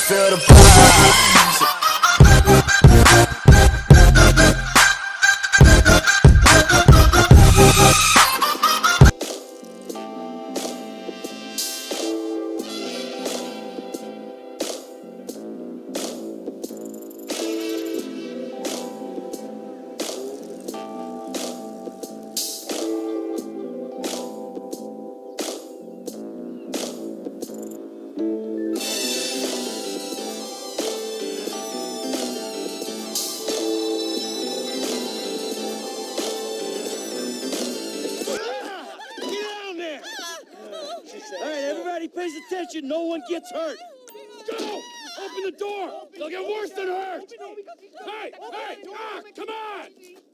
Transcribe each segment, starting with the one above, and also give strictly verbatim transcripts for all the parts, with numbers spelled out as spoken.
feel the vibes. Pays attention, no one gets hurt. Go! Open the door! They'll get worse than hurt! Hey! Hey! Ah! Come on!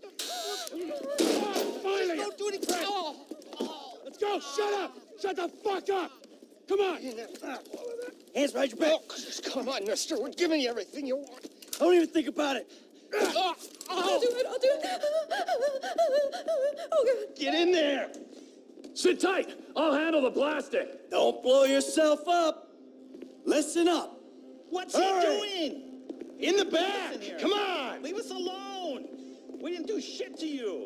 Oh, finally! Don't do anything! Oh. Let's go! Shut up! Shut the fuck up! Come on! Hands behind your back. Oh, just come on, mister. We're giving you everything you want. Don't even think about it. Oh. I'll do it, I'll do it. Oh, God. Get in there! Sit tight! I'll handle the plastic! Don't blow yourself up! Listen up! What's Hurry. he doing? In the back! Come on! Leave us alone! We didn't do shit to you!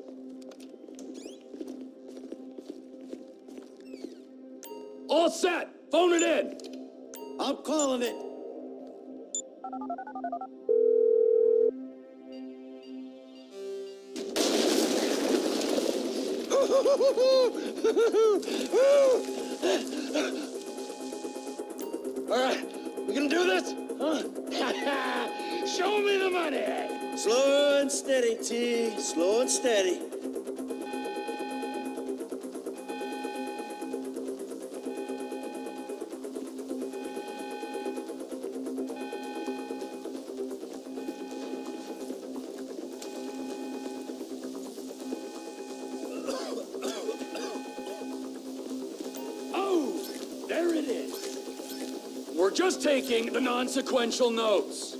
All set! Phone it in! I'm calling it! All right, we gonna do this? Huh? Show me the money! Slow and steady, T. Slow and steady. There it is. We're just taking the non-sequential notes.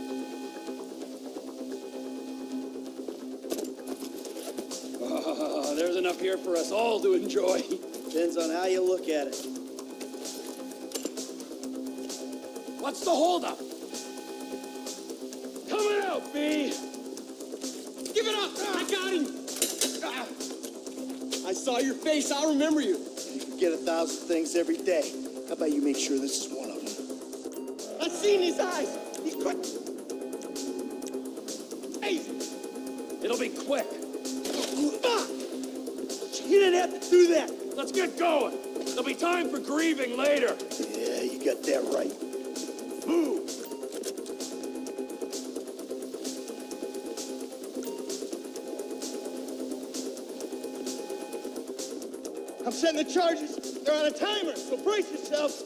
Oh, there's enough here for us all to enjoy. Depends on how you look at it. What's the holdup? Coming out, B! Give it up! Ah. I got him! Ah. I saw your face. I'll remember you. Get a thousand things every day. How about you make sure this is one of them? I've seen his eyes. He's quick. Easy. It'll be quick. Fuck! You didn't have to do that. Let's get going. There'll be time for grieving later. Yeah, you got that right. Move. I'm setting the charges. They're on a timer, so brace yourselves.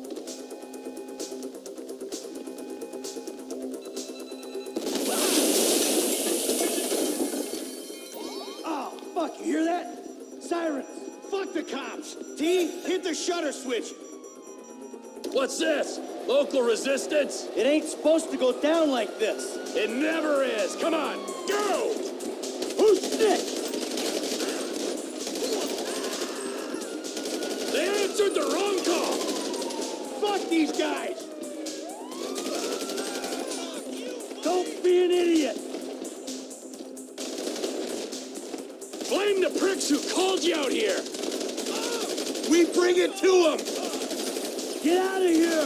Oh, fuck, you hear that? Sirens. Fuck the cops. T, hit the shutter switch. What's this? Local resistance? It ain't supposed to go down like this. It never is. Come on, go! Who snitched? They answered the wrong call! Fuck these guys! Don't be an idiot! Blame the pricks who called you out here! We bring it to them! Get out of here!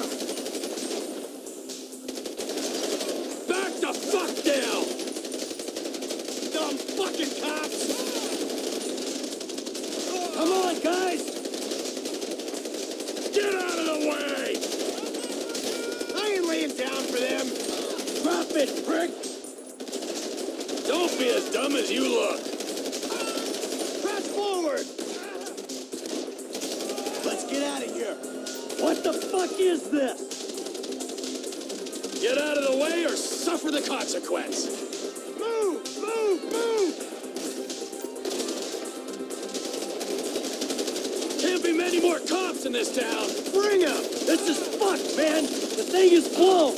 Back the fuck down! Dumb fucking cops! Come on, guys! Get out of the way! I ain't laying down for them. Drop it, prick! Don't be as dumb as you look. Press forward. Let's get out of here. What the fuck is this? Get out of the way or suffer the consequence. Move, move, move. Can't be many more cops in this town. Bring them. This is fucked, man. The thing is blown.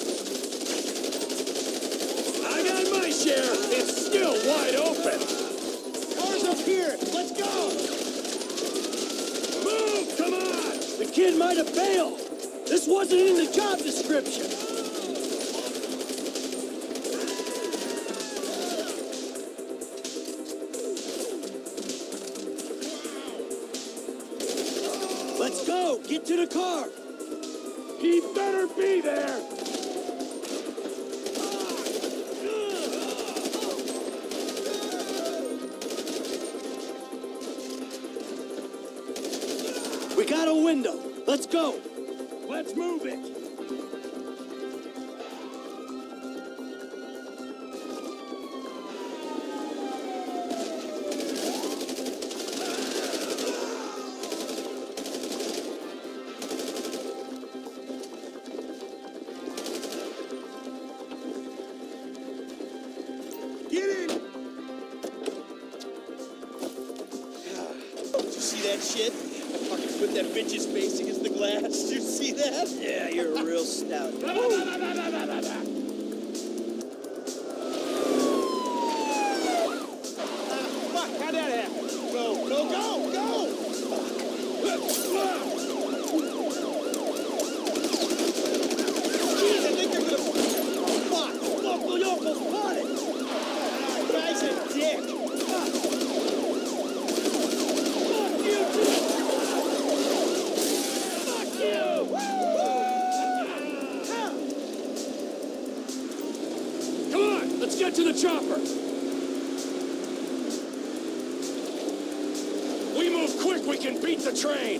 I got my share. It's still wide open. Cars up here. Let's go. Move, come on. The kid might have bailed. This wasn't in the job description! Let's go! Get to the car! He better be there! We got a window. Let's go. Let's move it. Get in! Did you see that shit? Fucking put that bitch's face against the glass. Did you see that? Yeah, you're a real stout. Fuck, how'd that happen? Go, go, go, go! Jeez, I think they're gonna... Fuck! Look, you almost caught it! Ah, guy's a dick! Fuck! Fuck you, too! Fuck you! Come on, let's get to the chopper. We move quick, we can beat the train.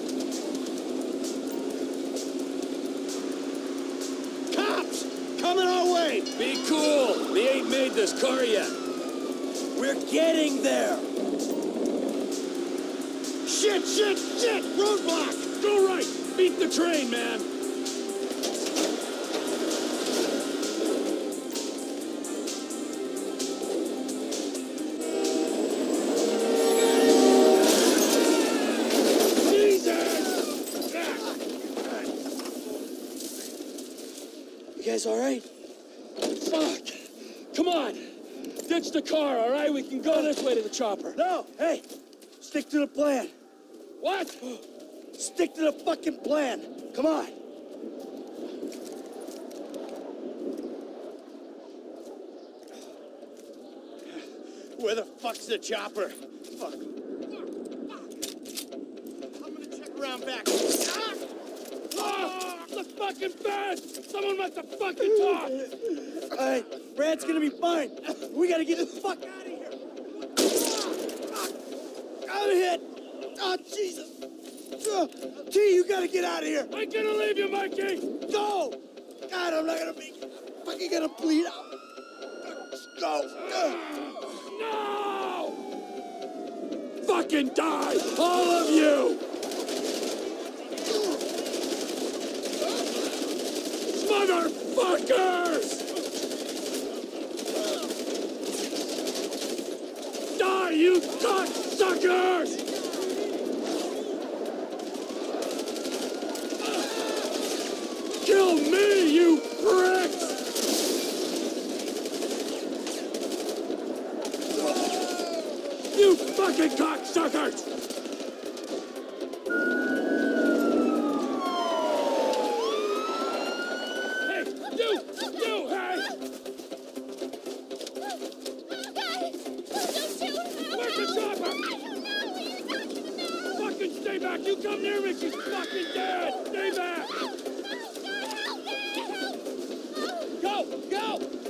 Cops! Coming our way! Be cool. We ain't made this car yet. We're getting there. Shit, shit, shit! Roadblock! Go right, beat the train, man. You guys all right? Fuck! Come on! Ditch the car, all right? We can go this way to the chopper. No. Hey, stick to the plan. What? Stick to the fucking plan. Come on. Where the fuck's the chopper? Fuck. I'm gonna check around back. Ah! Oh, the fucking bed! Someone must have fucking talked! All right, Brad's gonna be fine. We gotta get the fuck out of here. I'm hit. Oh, Jesus. Uh, T, you gotta get out of here. I'm gonna leave you, Mikey! Go. God, I'm not gonna be fucking gonna bleed out. Go. No! Fucking die! All of you! Motherfuckers! Die, you cocksuckers! Kill me, you pricks! You fucking cocksuckers! Hey, you! You, hey! Guys, don't shoot! Where's the chopper? I don't know what you're talking about! Fucking stay back! You come near me, she's fucking dead! Stay back! Help me! Help! Go! Go!